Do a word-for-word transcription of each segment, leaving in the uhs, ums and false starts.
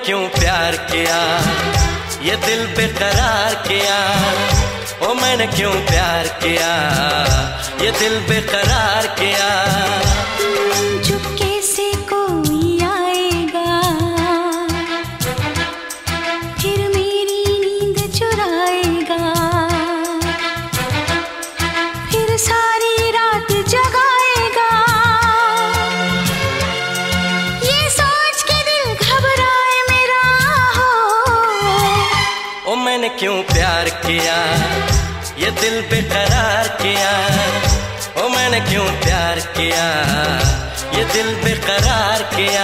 क्यों प्यार किया, ये दिल बेकरार किया। ओ मैंने क्यों प्यार किया, ये दिल बेकरार किया। चुपके से कोई आएगा, फिर मेरी नींद चुराएगा, फिर सारी रात जगाएगा। ये सोच के दिल घबराए मेरा हो। ओ मैंने क्यों प्यार किया, ये दिल बेकरार किया। ओ मैंने क्यों प्यार किया, ये दिल बेकरार किया।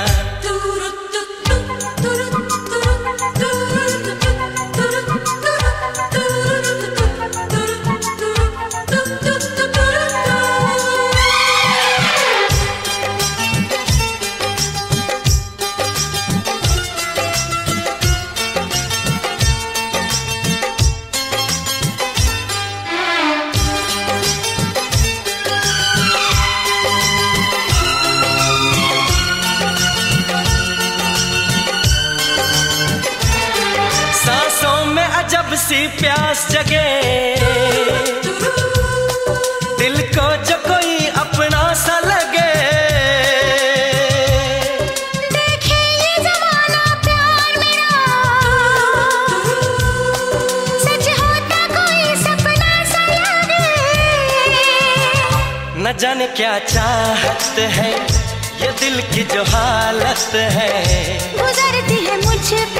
जब सी प्यास जगे दिल को, जो कोई अपना सा लगे। देखे ये जमाना प्यार मेरा, सच होता कोई सपना सा लगे। न जाने क्या चाहत है, ये दिल की जो हालत है। गुजरती है मुझ